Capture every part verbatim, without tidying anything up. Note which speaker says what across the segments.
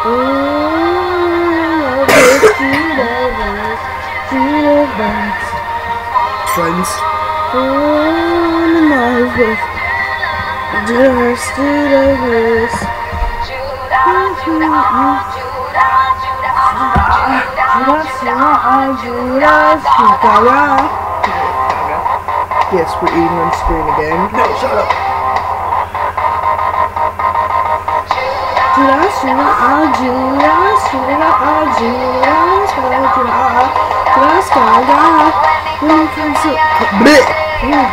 Speaker 1: Friends.
Speaker 2: Fall in love with Judas, Judas. Judas, Judas, Judas.
Speaker 1: Yes, we're eating on screen again. No, shut up.
Speaker 2: Judas, Judas, Judas, Judas, Judas, Judas, Judas, Judas. When it comes to bleh. Yeah.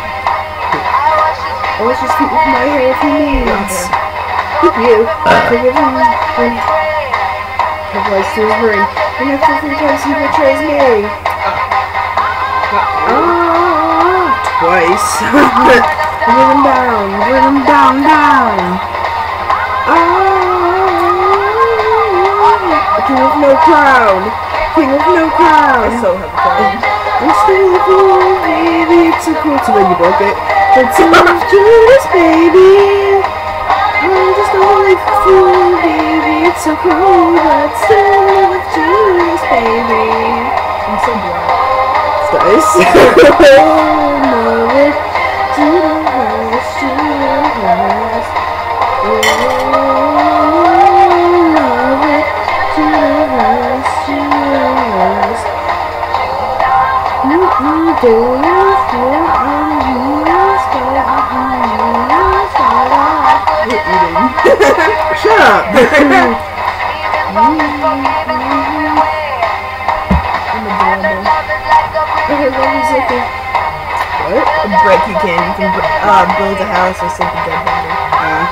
Speaker 2: I was just speak with my hair if you need. With you. Forgive him when her voice to his ring. And if different times he betrays me. Ah.
Speaker 1: Twice.
Speaker 2: Bring him down. Bring him down, down. Ah. King of no crown. King of no crown.
Speaker 1: I so have a crown.
Speaker 2: I'm still a fool, baby, it's so cool to when you broke it. But so much Judas, baby. I'm just a holy fool, baby, it's so cool. But still love Judas, baby.
Speaker 1: I'm so blind.
Speaker 2: It's nice. Love it, Judas, Judas. Oh, love it, Judas, Judas. You do you feel I'm Judas,
Speaker 1: You're eating. Shut up.
Speaker 2: I'm adorable. Okay, what was it?
Speaker 1: What? A brick you can. You can uh, build a house or sink a dead body. Uh,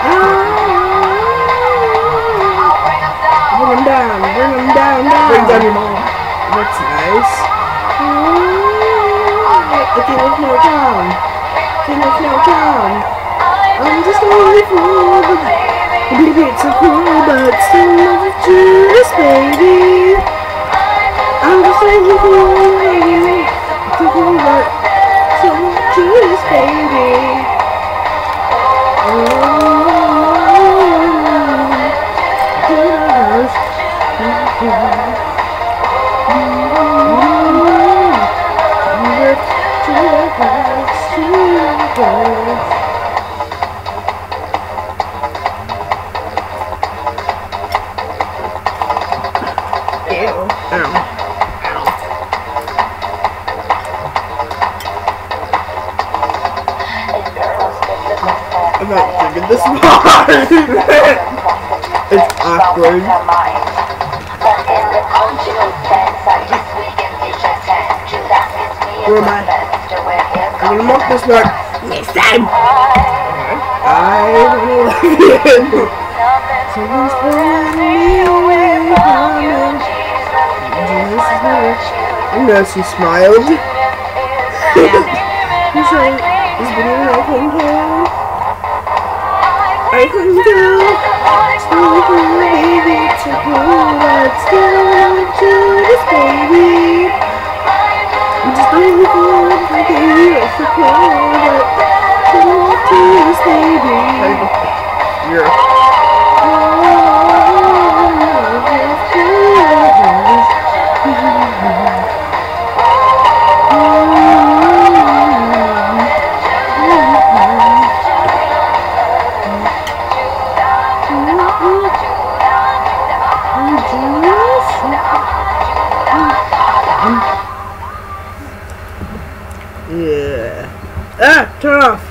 Speaker 2: bring him down, bring him down, down.
Speaker 1: bring down your mom.
Speaker 2: That's nice. The king of no crown. King of no crown. I'm just a holy fool, but baby, it's so cool, but still love Judas, baby. I'm just a holy fool, baby. It's so cool, but still love Judas, baby. Oh, Judas.
Speaker 1: I'm not drinking this part. It's awkward. Where am I? I'm gonna mark this part next time. I wanna love you.
Speaker 2: Someone's pulling me away from him. Jesus is my
Speaker 1: I know she smiled.
Speaker 2: You say this video I can tell. I can tell. Still cool, baby, it's so cool, but still love Judas, baby. I'm just a little fool, baby, it's so cool, but still love Judas, baby.
Speaker 1: You're. Yeah. Ah, turn off.